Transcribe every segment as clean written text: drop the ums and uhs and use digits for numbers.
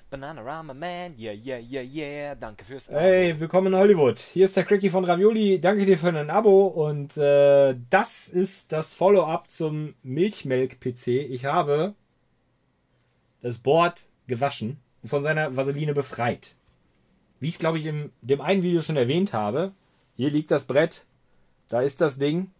Bananarama Man, yeah, yeah, yeah, yeah. Danke fürs Abo. Hey, willkommen in Hollywood. Hier ist der Cracky von Ravioli. Danke dir für ein Abo. Und das ist das Follow-up zum Milchmelk-PC. Ich habe das Board gewaschen und von seiner Vaseline befreit. Wie ich es, glaube ich, in dem einen Video schon erwähnt habe. Hier liegt das Brett. Da ist das Ding.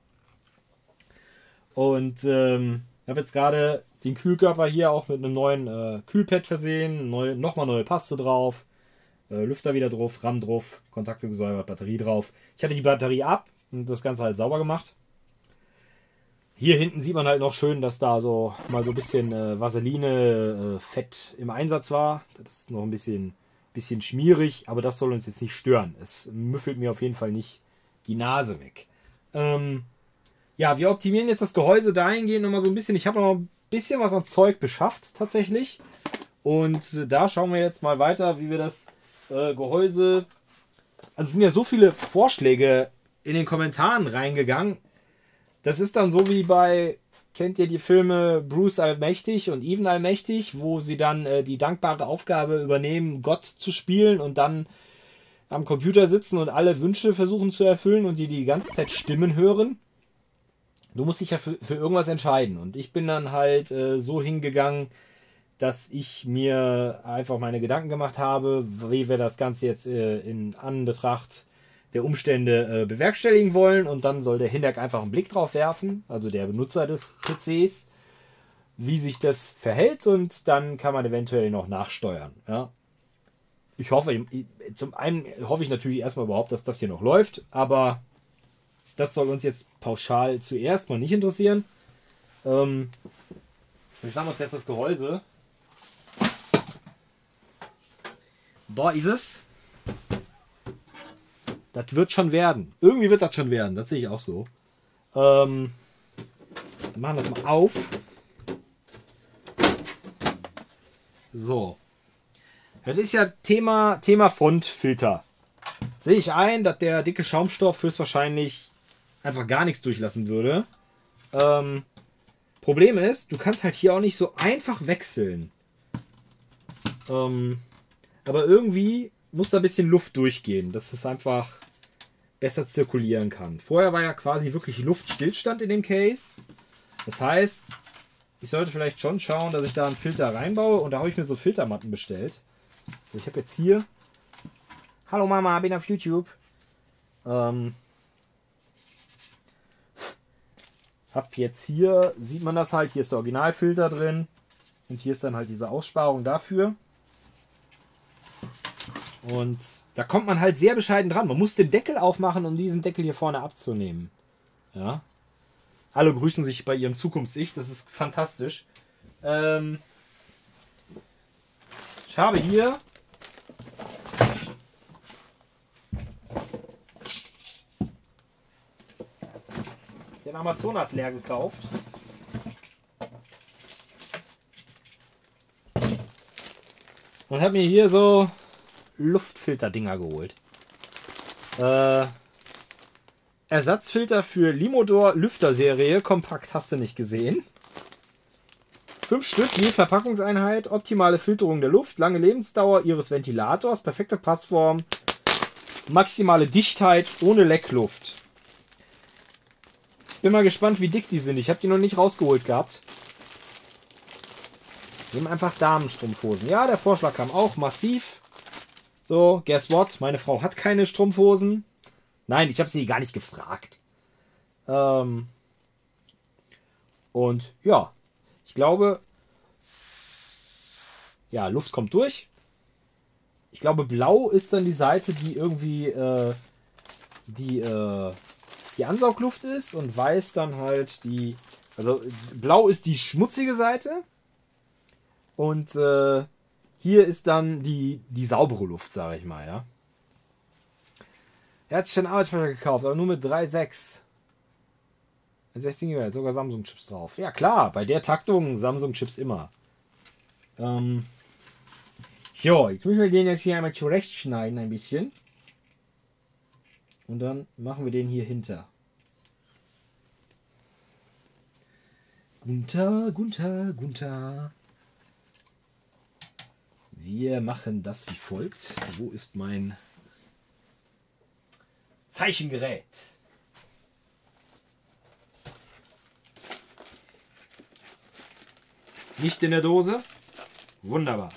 Und ich habe jetzt gerade den Kühlkörper hier auch mit einem neuen Kühlpad versehen. Nochmal neue Paste drauf. Lüfter wieder drauf, RAM drauf, Kontakte gesäubert, Batterie drauf. Ich hatte die Batterie ab und das Ganze halt sauber gemacht. Hier hinten sieht man halt noch schön, dass da so mal so ein bisschen Vaseline, Fett im Einsatz war. Das ist noch ein bisschen schmierig, aber das soll uns jetzt nicht stören. Es müffelt mir auf jeden Fall nicht die Nase weg. Ja, wir optimieren jetzt das Gehäuse dahingehend nochmal so ein bisschen. Ich habe noch ein bisschen was an Zeug beschafft tatsächlich. Und da schauen wir jetzt mal weiter, wie wir das Gehäuse... Also es sind ja so viele Vorschläge in den Kommentaren reingegangen. Das ist dann so wie bei... Kennt ihr die Filme Bruce Allmächtig und Even Allmächtig, wo sie dann die dankbare Aufgabe übernehmen, Gott zu spielen und dann am Computer sitzen und alle Wünsche versuchen zu erfüllen und die ganze Zeit Stimmen hören? Du musst dich ja für irgendwas entscheiden. Und ich bin dann halt so hingegangen, dass ich mir einfach meine Gedanken gemacht habe, wie wir das Ganze jetzt in Anbetracht der Umstände bewerkstelligen wollen. Und dann soll der Hinterk einfach einen Blick drauf werfen, also der Benutzer des PCs, wie sich das verhält. Und dann kann man eventuell noch nachsteuern. Ja. Ich hoffe, zum einen hoffe ich natürlich erstmal überhaupt, dass das hier noch läuft. Aber das soll uns jetzt pauschal zuerst mal nicht interessieren. Wir schauen uns jetzt das Gehäuse. Da ist es. Das wird schon werden. Irgendwie wird das schon werden. Das sehe ich auch so. Wir machen das mal auf. So. Das ist ja Thema Frontfilter. Sehe ich ein, dass der dicke Schaumstoff höchstwahrscheinlich einfach gar nichts durchlassen würde. Problem ist, du kannst halt hier auch nicht so einfach wechseln. Aber irgendwie muss da ein bisschen Luft durchgehen, dass es einfach besser zirkulieren kann. Vorher war ja quasi wirklich Luftstillstand in dem Case. Das heißt, ich sollte vielleicht schon schauen, dass ich da einen Filter reinbaue. Und da habe ich mir so Filtermatten bestellt. So, ich habe jetzt hier... Hallo Mama, bin auf YouTube. Hab jetzt hier, sieht man das halt, hier ist der Originalfilter drin. Und hier ist dann halt diese Aussparung dafür. Und da kommt man halt sehr bescheiden dran. Man muss den Deckel aufmachen, um diesen Deckel hier vorne abzunehmen. Ja. Alle grüßen sich bei ihrem Zukunfts-Ich. Das ist fantastisch. Ich habe hier den Amazonas leer gekauft. Und habe mir hier so Luftfilter-Dinger geholt. Ersatzfilter für Limodor Lüfter-Serie. Kompakt, hast du nicht gesehen. 5 Stück, je Verpackungseinheit. Optimale Filterung der Luft. Lange Lebensdauer ihres Ventilators. Perfekte Passform. Maximale Dichtheit ohne Leckluft. Bin mal gespannt, wie dick die sind. Ich habe die noch nicht rausgeholt gehabt. Nehmen einfach Damenstrumpfhosen. Ja, der Vorschlag kam auch massiv. So, guess what? Meine Frau hat keine Strumpfhosen. Nein, ich habe sie gar nicht gefragt. Und ja, ich glaube, ja, Luft kommt durch. Ich glaube, blau ist dann die Seite, die irgendwie die Ansaugluft ist und weiß dann halt die... Also blau ist die schmutzige Seite. Und hier ist dann die saubere Luft, sage ich mal, ja. Er hat sich den Arbeitsspeicher gekauft, aber nur mit 3,6. 16 GB, sogar Samsung-Chips drauf. Ja klar, bei der Taktung Samsung-Chips immer. Jo, jetzt müssen wir den jetzt hier einmal zurechtschneiden ein bisschen. Und dann machen wir den hier hinter. Gunther. Wir machen das wie folgt. Wo ist mein Zeichengerät? Nicht in der Dose? Wunderbar.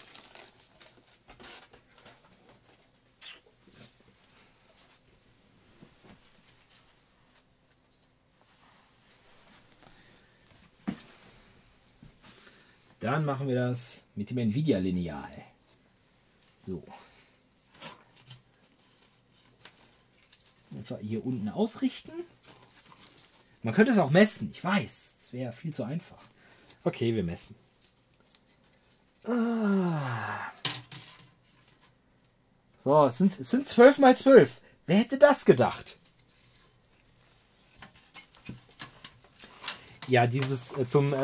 Dann machen wir das mit dem Nvidia-Lineal. So. Einfach hier unten ausrichten. Man könnte es auch messen, ich weiß. Das wäre viel zu einfach. Okay, wir messen. So, es sind 12 mal 12. Wer hätte das gedacht? Ja, dieses zum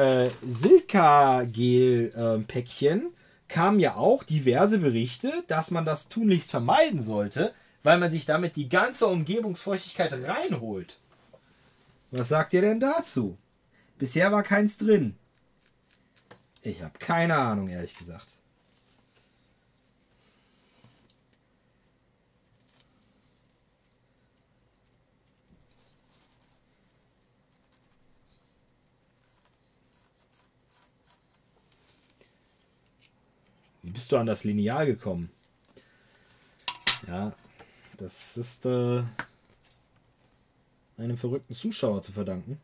Silka-Gel-Päckchen kamen ja auch diverse Berichte, dass man das tunlichst vermeiden sollte, weil man sich damit die ganze Umgebungsfeuchtigkeit reinholt. Was sagt ihr denn dazu? Bisher war keins drin. Ich habe keine Ahnung, ehrlich gesagt. Wie bist du an das Lineal gekommen? Ja, das ist einem verrückten Zuschauer zu verdanken.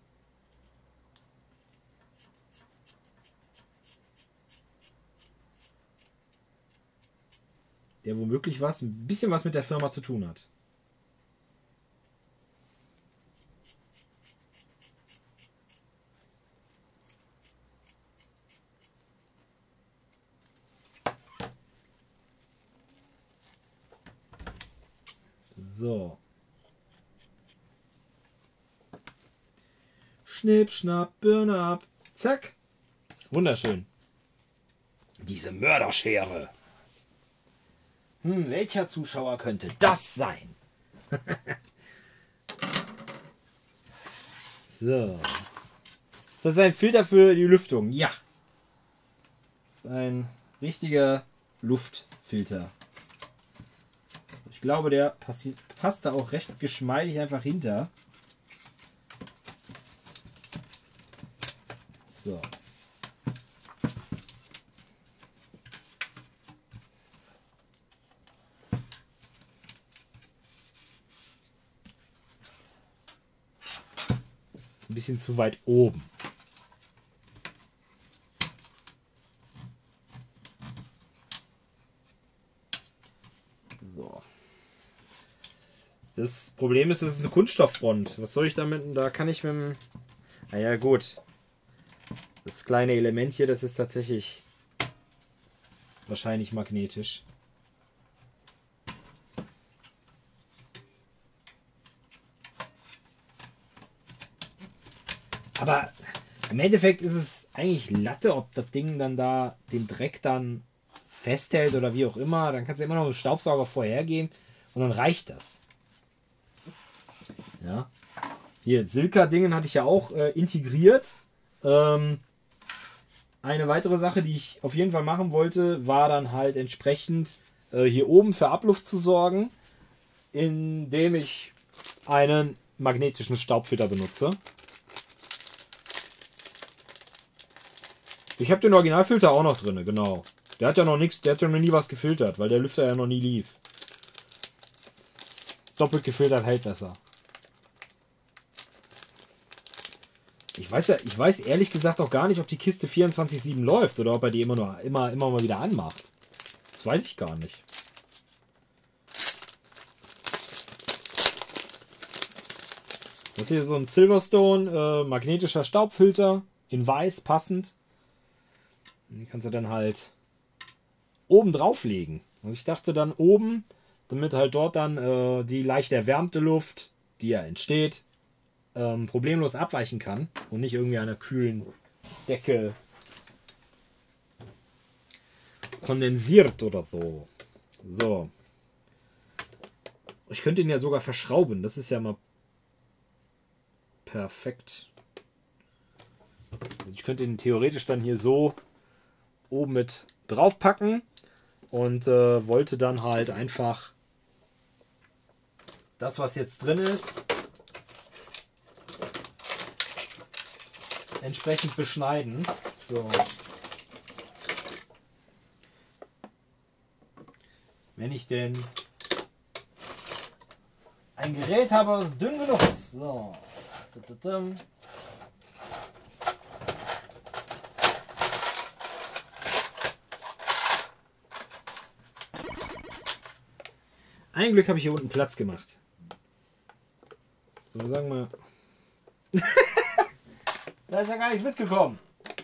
Der womöglich ein bisschen was mit der Firma zu tun hat. So. Schnipp, schnapp, Birne ab. Zack. Wunderschön. Diese Mörderschere. Welcher Zuschauer könnte das sein? So. Ist das ein Filter für die Lüftung? Ja. Das ist ein richtiger Luftfilter. Ich glaube, der passt da auch recht geschmeidig einfach hinter. So. Ein bisschen zu weit oben. So. Das Problem ist, es ist eine Kunststofffront. Was soll ich damit? Da kann ich mit dem... Naja, gut. Das kleine Element hier, das ist tatsächlich wahrscheinlich magnetisch. Aber im Endeffekt ist es eigentlich Latte, ob das Ding dann da den Dreck dann festhält oder wie auch immer. Dann kannst du immer noch mit dem Staubsauger vorhergehen und dann reicht das. Ja. Hier, Silka-Dingen hatte ich ja auch integriert. Eine weitere Sache, die ich auf jeden Fall machen wollte, war dann halt entsprechend hier oben für Abluft zu sorgen, indem ich einen magnetischen Staubfilter benutze. Ich habe den Originalfilter auch noch drin, genau. Der hat ja noch nichts, der hat ja noch nie was gefiltert, weil der Lüfter ja noch nie lief. Doppelt gefiltert hält besser. Ich weiß ehrlich gesagt auch gar nicht, ob die Kiste 24/7 läuft oder ob er die immer mal wieder anmacht. Das weiß ich gar nicht. Das hier ist so ein Silverstone magnetischer Staubfilter in weiß passend. Die kannst du dann halt oben drauf legen. Also ich dachte dann oben, damit halt dort dann die leicht erwärmte Luft, die ja entsteht, problemlos abweichen kann und nicht irgendwie an einer kühlen Decke kondensiert oder so. So. Ich könnte ihn ja sogar verschrauben. Das ist ja mal perfekt. Also ich könnte ihn theoretisch dann hier so oben mit draufpacken und wollte dann halt einfach das, was jetzt drin ist, entsprechend beschneiden. So. Wenn ich denn ein Gerät habe, was dünn genug ist. So. Ein Glück habe ich hier unten Platz gemacht. So, sagen wir. Da ist ja gar nichts mitgekommen.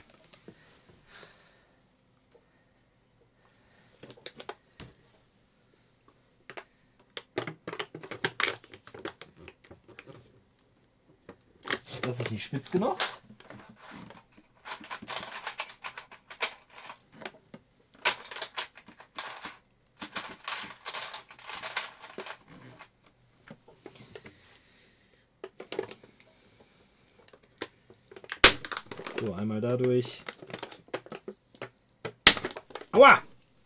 Das ist nicht spitz genug. So, einmal dadurch. Aua!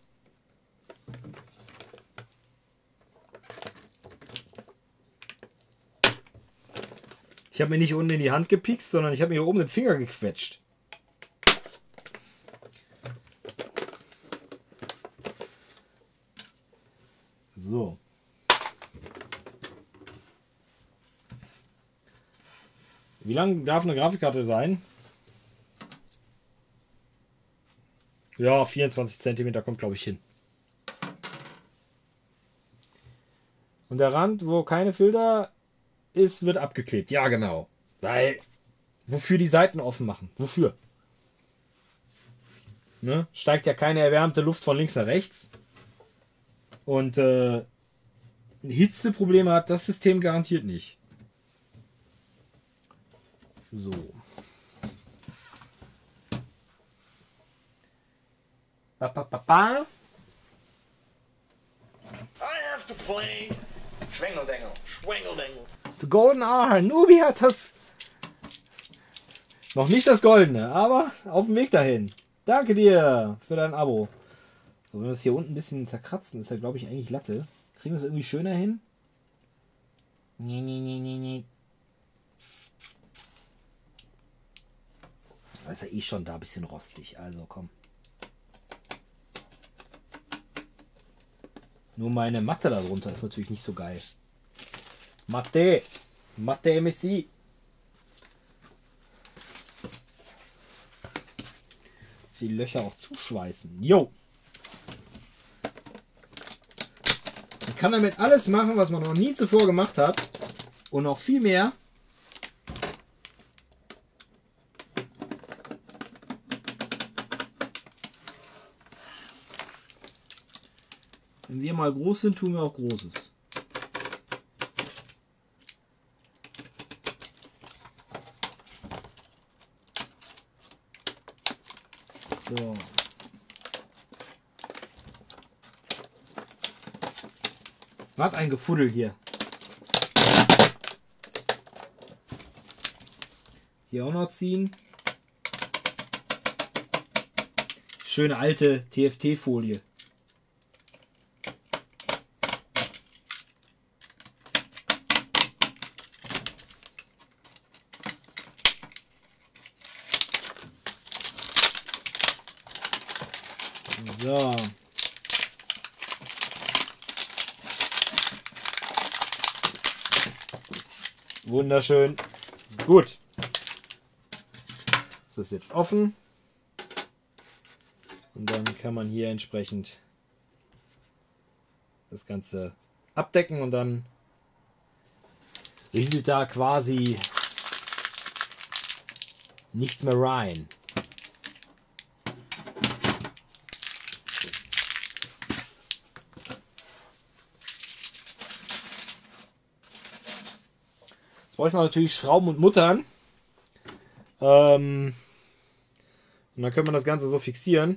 Ich habe mir nicht unten in die Hand gepikst, sondern ich habe mir hier oben den Finger gequetscht. So. Wie lang darf eine Grafikkarte sein? Ja, 24 cm kommt, glaube ich, hin. Und der Rand, wo keine Filter ist, wird abgeklebt. Ja, genau. Weil, wofür die Seiten offen machen? Wofür? Ne? Steigt ja keine erwärmte Luft von links nach rechts. Und Hitzeprobleme hat das System garantiert nicht. So. I have to play Schwengeldengel, Schwengeldengel. The Golden Hour. Nubi hat das noch nicht das Goldene, aber auf dem Weg dahin. Danke dir für dein Abo. So, wenn wir es hier unten ein bisschen zerkratzen, ist ja, glaube ich, eigentlich Latte. Kriegen wir es irgendwie schöner hin? Nee. Das ist ja eh schon da ein bisschen rostig, also komm. Nur meine Matte darunter ist natürlich nicht so geil. Matte MSI. Die Löcher auch zuschweißen. Jo. Man kann damit alles machen, was man noch nie zuvor gemacht hat. Und noch viel mehr. Wenn wir mal groß sind, tun wir auch Großes. So. Was ein Gefuddel hier. Hier auch noch ziehen. Schöne alte TFT-Folie. So. Wunderschön. Gut. Das ist jetzt offen. Und dann kann man hier entsprechend das Ganze abdecken und dann rieselt da quasi nichts mehr rein. Jetzt brauche ich mal natürlich Schrauben und Muttern. Und dann können wir das Ganze so fixieren.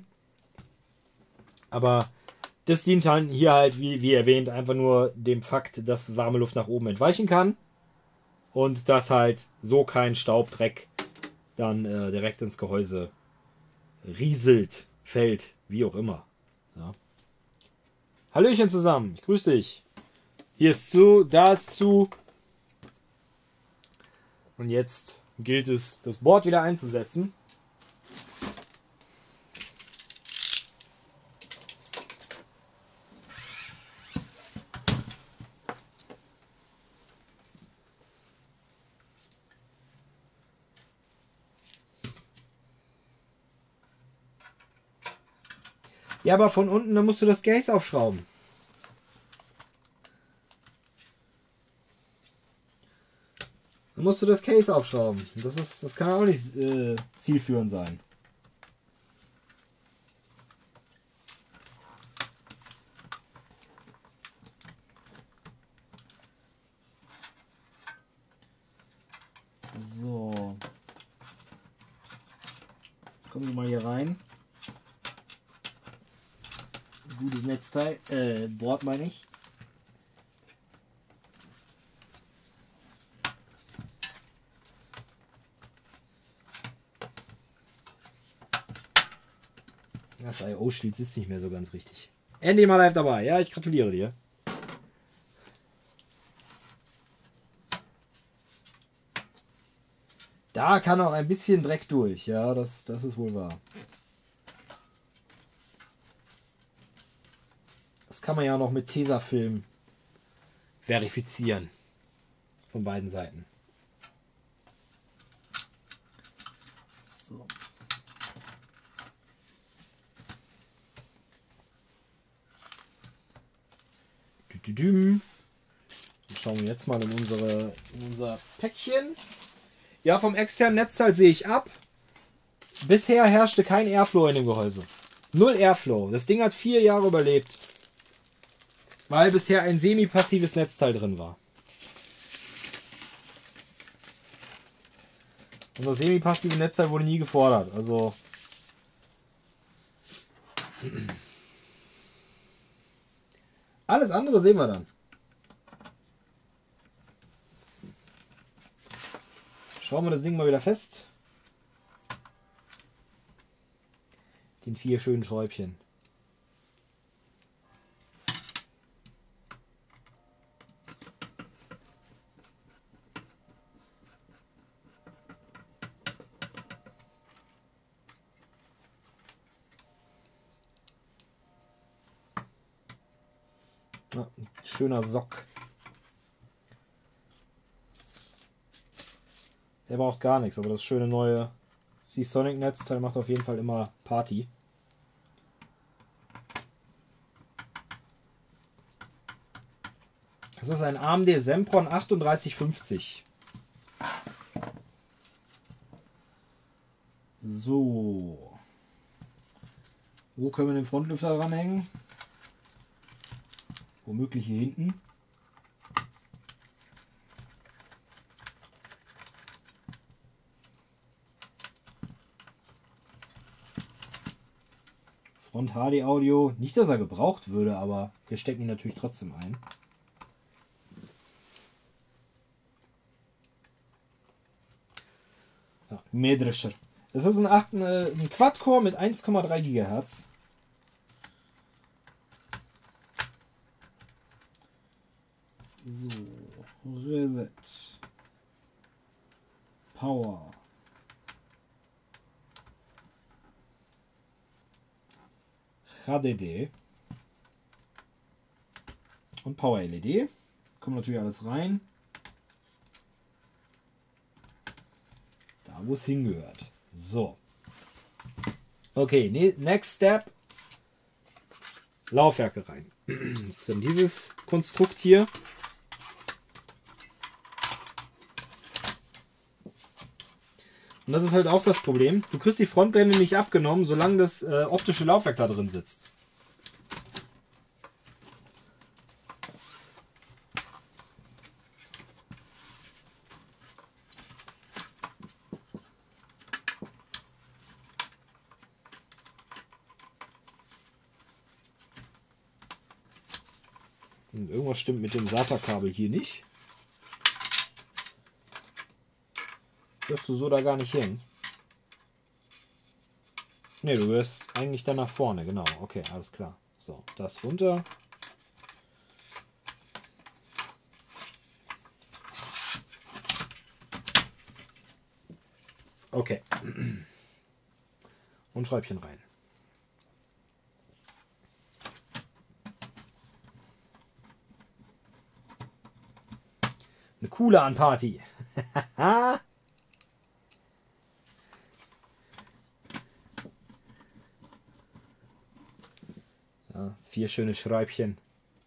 Aber das dient halt hier halt, wie erwähnt, einfach nur dem Fakt, dass warme Luft nach oben entweichen kann. Und dass halt so kein Staubdreck dann direkt ins Gehäuse rieselt, fällt, wie auch immer. Ja. Hallöchen zusammen, ich grüße dich. Hier ist zu, da ist zu. Und jetzt gilt es, das Board wieder einzusetzen. Ja, aber von unten, dann musst du das Case aufschrauben. Dann musst du das Case aufschrauben. Das kann auch nicht zielführend sein. So. Kommen Sie mal hier rein. Gutes Netzteil, Board meine ich. Das IO-Schild sitzt nicht mehr so ganz richtig. Endlich mal live dabei. Ja, ich gratuliere dir. Da kann auch ein bisschen Dreck durch. Ja, das ist wohl wahr. Das kann man ja noch mit Tesafilm verifizieren. Von beiden Seiten. So. Dann schauen wir jetzt mal in unser Päckchen. Ja, vom externen Netzteil sehe ich ab. Bisher herrschte kein Airflow in dem Gehäuse. Null Airflow. Das Ding hat 4 Jahre überlebt. Weil bisher ein semi-passives Netzteil drin war. Und das semi-passive Netzteil wurde nie gefordert. Also alles andere sehen wir dann. Schauen wir das Ding mal wieder fest. Den 4 schönen Schräubchen. Ja, ein schöner Sock. Der braucht gar nichts, aber das schöne neue Seasonic Netzteil macht auf jeden Fall immer Party. Das ist ein AMD Sempron 3850. So. So können wir den Frontlüfter dranhängen. Womöglich hier hinten. Front HD Audio. Nicht, dass er gebraucht würde, aber wir stecken ihn natürlich trotzdem ein. Ja, Mähdrescher. Das ist ein Quad-Core mit 1,3 GHz. So, Reset. Power. HDD. Und Power LED. Kommt natürlich alles rein. Da, wo es hingehört. So. Okay, next step. Laufwerke rein. Das ist dann dieses Konstrukt hier. Und das ist halt auch das Problem. Du kriegst die Frontblende nicht abgenommen, solange das optische Laufwerk da drin sitzt. Und irgendwas stimmt mit dem SATA-Kabel hier nicht. Wirst du so da gar nicht hin? Ne, du wirst eigentlich dann nach vorne, genau. Okay, alles klar. So, das runter. Okay. Und Schräubchen rein. Eine coole An-Party. Ja, 4 schöne Schräubchen.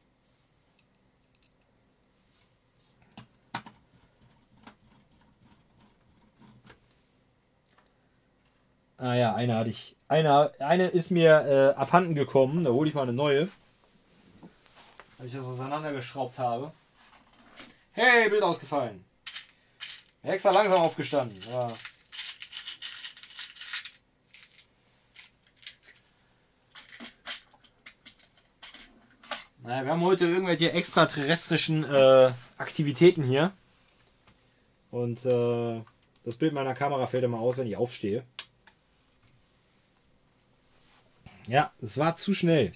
Ah ja, eine hatte ich. Eine ist mir abhanden gekommen. Da hole ich mal eine neue. Weil ich das auseinandergeschraubt habe. Hey, Bild ausgefallen. Extra langsam aufgestanden. Ja. Naja, wir haben heute irgendwelche extraterrestrischen Aktivitäten hier. Und das Bild meiner Kamera fällt immer aus, wenn ich aufstehe. Ja, es war zu schnell.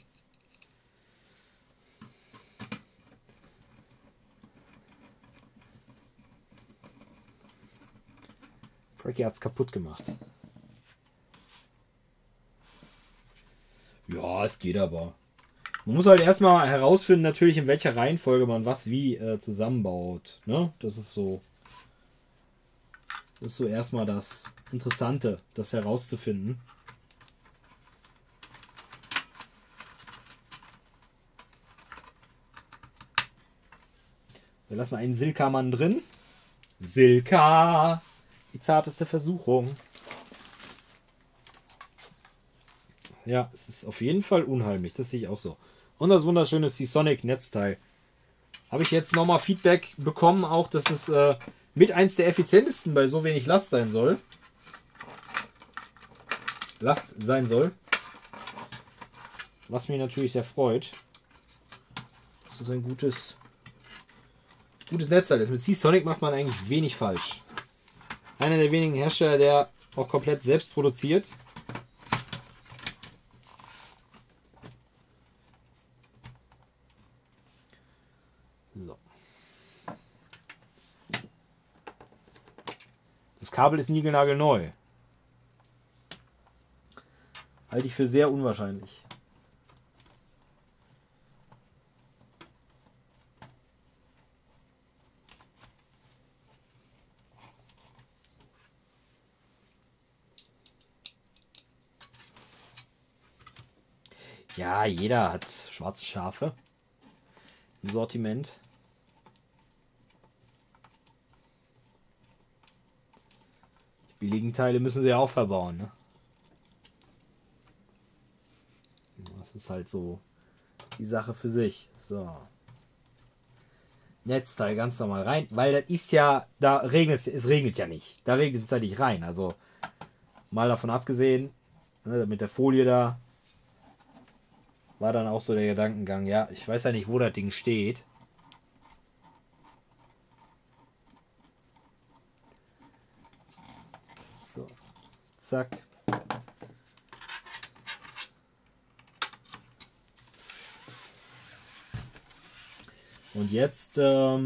Frankie hat es kaputt gemacht. Ja, es geht aber. Man muss halt erstmal herausfinden, natürlich in welcher Reihenfolge man was wie zusammenbaut. Ne? Das ist so erstmal das Interessante, das herauszufinden. Wir lassen einen Silka-Mann drin. Silka! Die zarteste Versuchung. Ja, es ist auf jeden Fall unheimlich. Das sehe ich auch so. Und das wunderschöne Seasonic-Netzteil. Habe ich jetzt nochmal Feedback bekommen, auch dass es mit eins der effizientesten bei so wenig Last sein soll. Was mich natürlich sehr freut. Das ist ein gutes Netzteil ist. Mit Seasonic macht man eigentlich wenig falsch. Einer der wenigen Hersteller, der auch komplett selbst produziert. So. Das Kabel ist niegelnagelneu. Halte ich für sehr unwahrscheinlich. Ja, jeder hat schwarze Schafe im Sortiment. Die billigen Teile müssen sie ja auch verbauen. Ne? Das ist halt so die Sache für sich. So. Netzteil ganz normal rein, weil das ist ja, es regnet ja nicht. Da regnet es ja nicht rein. Also mal davon abgesehen, ne, mit der Folie da. War dann auch so der Gedankengang, ja, ich weiß ja nicht, wo das Ding steht. So, zack. Und jetzt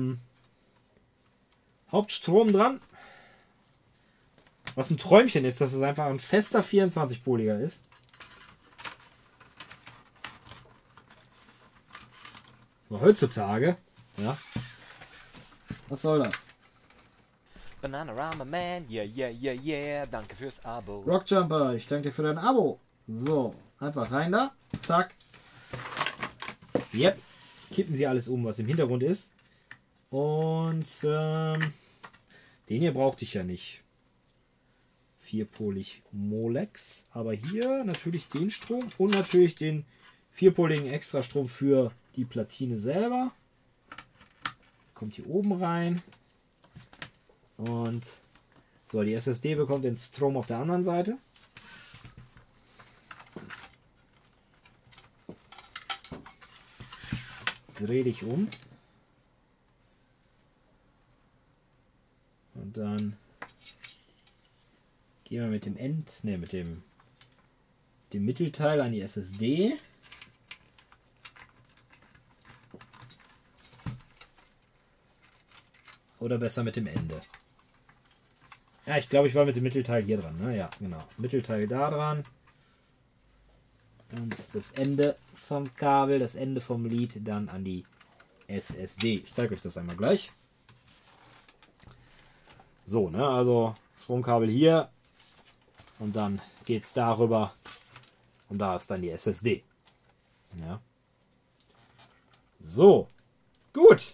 Hauptstrom dran. Was ein Träumchen ist, dass es einfach ein fester 24-poliger ist. Aber heutzutage, ja. Was soll das? Banana Rama Man, yeah, yeah, yeah, yeah. Danke fürs Abo. Rockjumper, ich danke dir für dein Abo. So, einfach rein da. Zack. Yep. Kippen sie alles um, was im Hintergrund ist. Und den hier brauchte ich ja nicht. 4-polig Molex. Aber hier natürlich den Strom und natürlich den 4-poligen Extrastrom für die Platine selber. Kommt hier oben rein. Und so, die SSD bekommt den Strom auf der anderen Seite. Dreh dich um. Und dann gehen wir mit dem Mittelteil an die SSD. Oder besser mit dem Ende. Ja, ich glaube, ich war mit dem Mittelteil hier dran. Ne? Ja, genau. Mittelteil da dran. Und das Ende vom Kabel, das Ende vom Lead dann an die SSD. Ich zeige euch das einmal gleich. So, ne, also Stromkabel hier und dann geht es darüber und da ist dann die SSD. Ja. So, gut.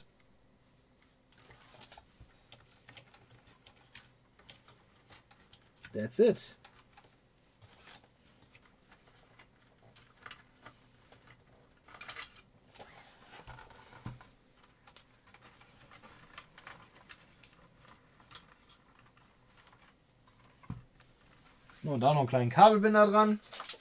That's it. Und da noch einen kleinen Kabelbinder dran.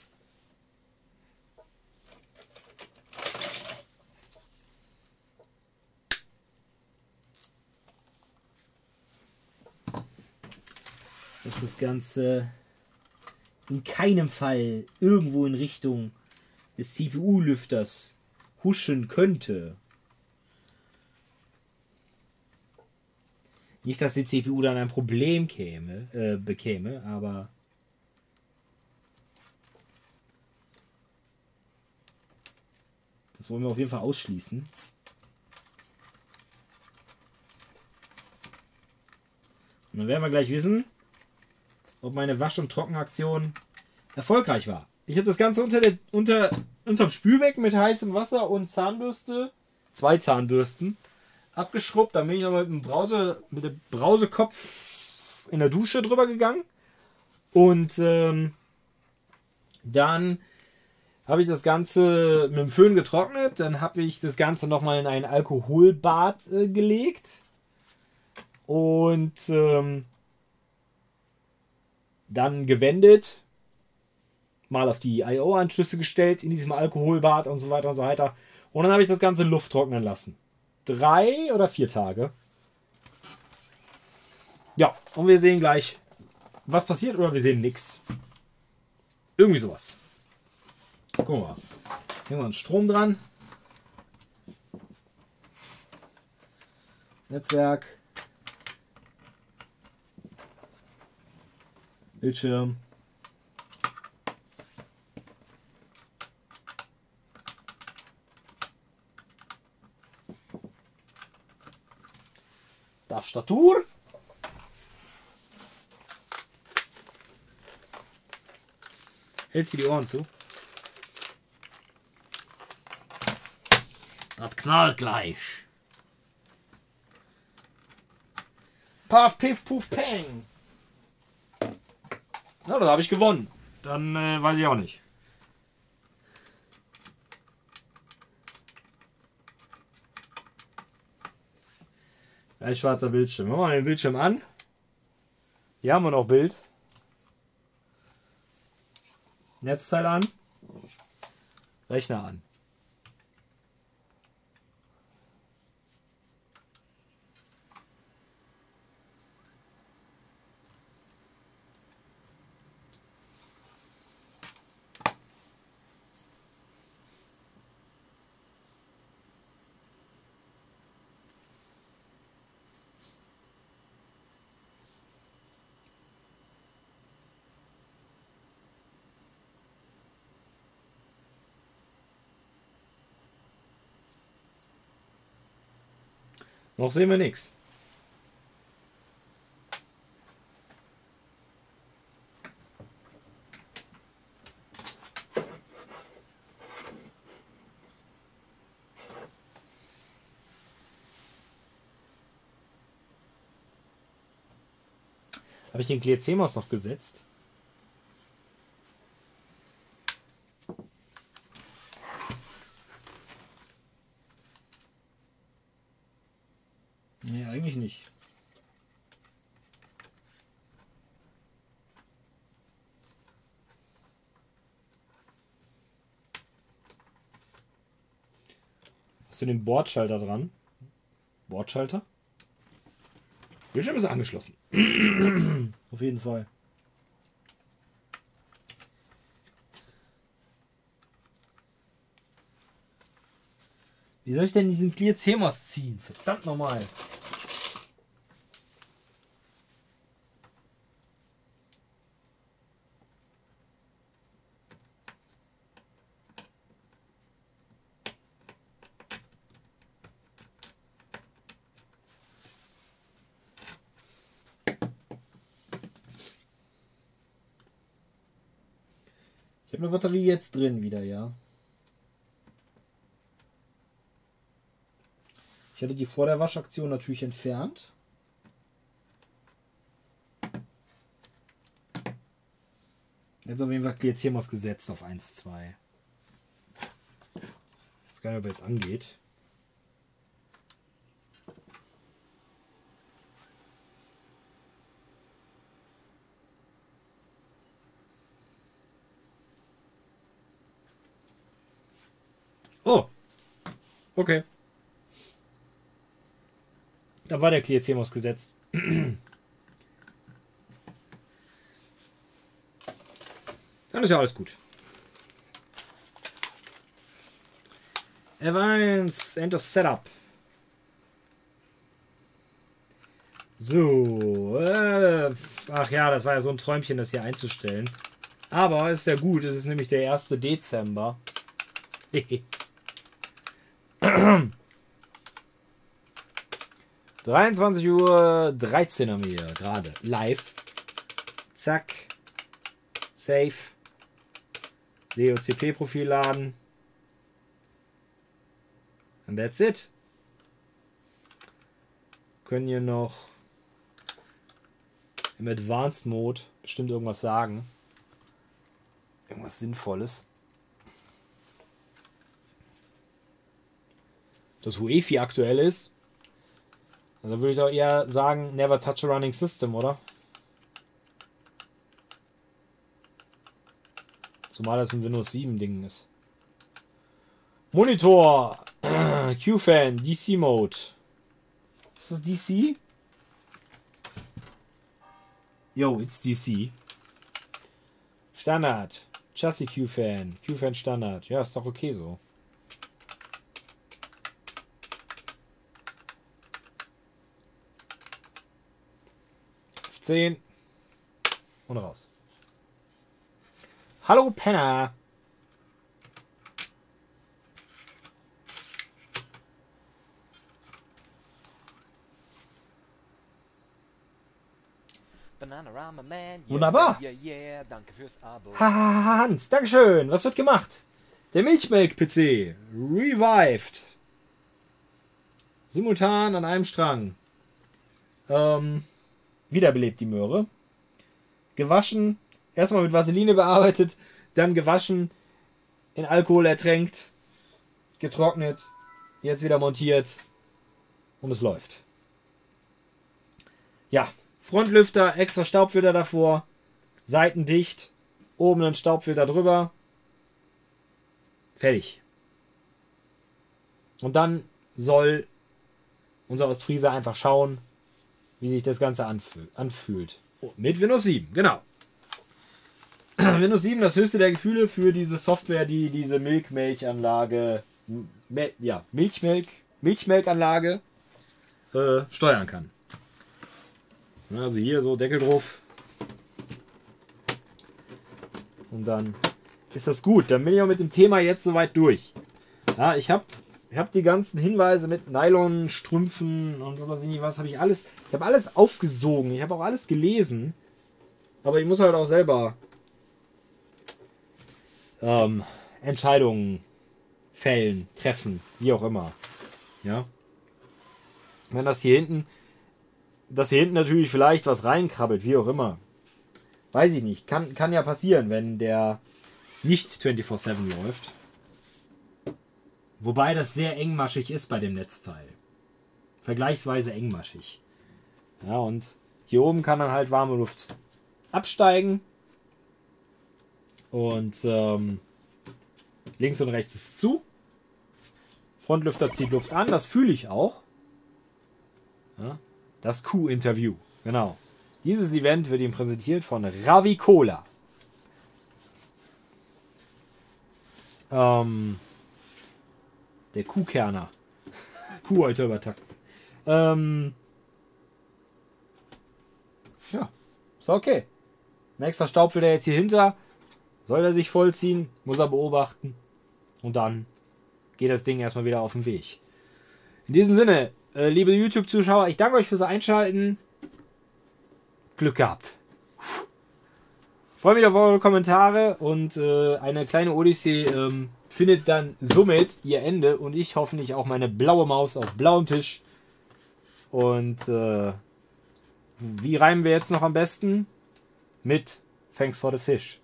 Dass das Ganze in keinem Fall irgendwo in Richtung des CPU-Lüfters huschen könnte. Nicht, dass die CPU dann ein Problem bekäme, aber das wollen wir auf jeden Fall ausschließen. Und dann werden wir gleich wissen, ob meine Wasch- und Trockenaktion erfolgreich war. Ich habe das Ganze unterm Spülbecken mit heißem Wasser und Zahnbürste, 2 Zahnbürsten, abgeschrubbt. Dann bin ich noch mit dem Brausekopf in der Dusche drüber gegangen. Und dann habe ich das Ganze mit dem Föhn getrocknet. Dann habe ich das Ganze nochmal in ein Alkoholbad gelegt. Und dann gewendet. Mal auf die I/O-Anschlüsse gestellt in diesem Alkoholbad und so weiter und so weiter. Und dann habe ich das Ganze Luft trocknen lassen. 3 oder 4 Tage. Ja, und wir sehen gleich, was passiert, oder wir sehen nichts. Irgendwie sowas. Gucken wir mal. Hängen wir einen Strom dran. Netzwerk. Bildschirm. Tastatur. Hältst du die Ohren zu? Das knallt gleich. Paf, piff, puff, peng. Na, dann habe ich gewonnen. Dann weiß ich auch nicht. Ein schwarzer Bildschirm. Machen wir mal den Bildschirm an. Hier haben wir noch Bild. Netzteil an. Rechner an. Noch sehen wir nichts. Habe ich den Clear CMOS noch gesetzt? Nee, eigentlich nicht. Hast du den Bordschalter dran? Bordschalter? Bildschirm ist angeschlossen. Auf jeden Fall. Wie soll ich denn diesen Clear CMOS ziehen? Verdammt nochmal. Ich habe eine Batterie jetzt drin wieder, ja. Ich hatte die vor der Waschaktion natürlich entfernt. Jetzt auf jeden Fall Klienziermaus gesetzt auf 1,2. Ich weiß gar nicht, ob er jetzt angeht. Oh. Okay. Da war der Klienziermaus gesetzt. Dann ist ja alles gut. F1, End of Setup. So. Ach ja, das war ja so ein Träumchen, das hier einzustellen. Aber ist ja gut, es ist nämlich der 1. Dezember. 23:13 Uhr haben wir hier gerade. Live. Zack. Save. DOCP-Profil laden. And that's it. Können hier noch im Advanced Mode bestimmt irgendwas sagen. Irgendwas Sinnvolles. Das UEFI aktuell ist. Also würde ich doch eher sagen, never touch a running system, oder? Zumal das ein Windows 7 Ding ist. Monitor. Q-Fan. DC Mode. Ist das DC? Yo, it's DC. Standard. Chassis Q-Fan. Q-Fan Standard. Ja, ist doch okay so. F10. Und raus. Hallo Penner. Bananarama Man. Yeah, Wunderbar. Yeah, yeah. Danke fürs Abo. Hans, Dankeschön. Was wird gemacht? Der Milchmelk-PC. Revived. Simultan an einem Strang. Wiederbelebt die Möhre. Gewaschen. Erstmal mit Vaseline bearbeitet. Dann gewaschen. In Alkohol ertränkt. Getrocknet. Jetzt wieder montiert. Und es läuft. Ja. Frontlüfter, extra Staubfilter davor. Seiten dicht. Oben ein Staubfilter drüber. Fertig. Und dann soll unser Ostfriese einfach schauen, wie sich das Ganze anfühlt. Oh, mit Windows 7, genau. Windows 7, das höchste der Gefühle für diese Software, die diese Milchmelkanlage steuern kann. Also hier so Deckel drauf. Und dann ist das gut. Dann bin ich auch mit dem Thema jetzt soweit durch. Ja, ich habe die ganzen Hinweise mit Nylonstrümpfen und was weiß ich nicht was, habe ich alles. Ich habe alles aufgesogen. Ich habe auch alles gelesen. Aber ich muss halt auch selber Entscheidungen fällen, treffen, wie auch immer. Ja. Wenn das hier hinten natürlich vielleicht was reinkrabbelt, wie auch immer. Weiß ich nicht. Kann ja passieren, wenn der nicht 24/7 läuft. Wobei das sehr engmaschig ist bei dem Netzteil. Vergleichsweise engmaschig. Ja, und hier oben kann dann halt warme Luft absteigen. Und links und rechts ist zu. Frontlüfter zieht Luft an, das fühle ich auch. Ja, das Q-Interview, genau. Dieses Event wird ihm präsentiert von Ravi Cola. Der Kuhkerner. Kuhhäuter übertakten. Ja, ist okay. Nächster Staubfilter jetzt hier hinter. Soll er sich vollziehen, muss er beobachten. Und dann geht das Ding erstmal wieder auf den Weg. In diesem Sinne, liebe YouTube-Zuschauer, ich danke euch fürs Einschalten. Glück gehabt. freue mich auf eure Kommentare und eine kleine Odyssee findet dann somit ihr Ende und ich hoffentlich auch meine blaue Maus auf blauem Tisch. Und wie reimen wir jetzt noch am besten? Mit Thanks for the Fish.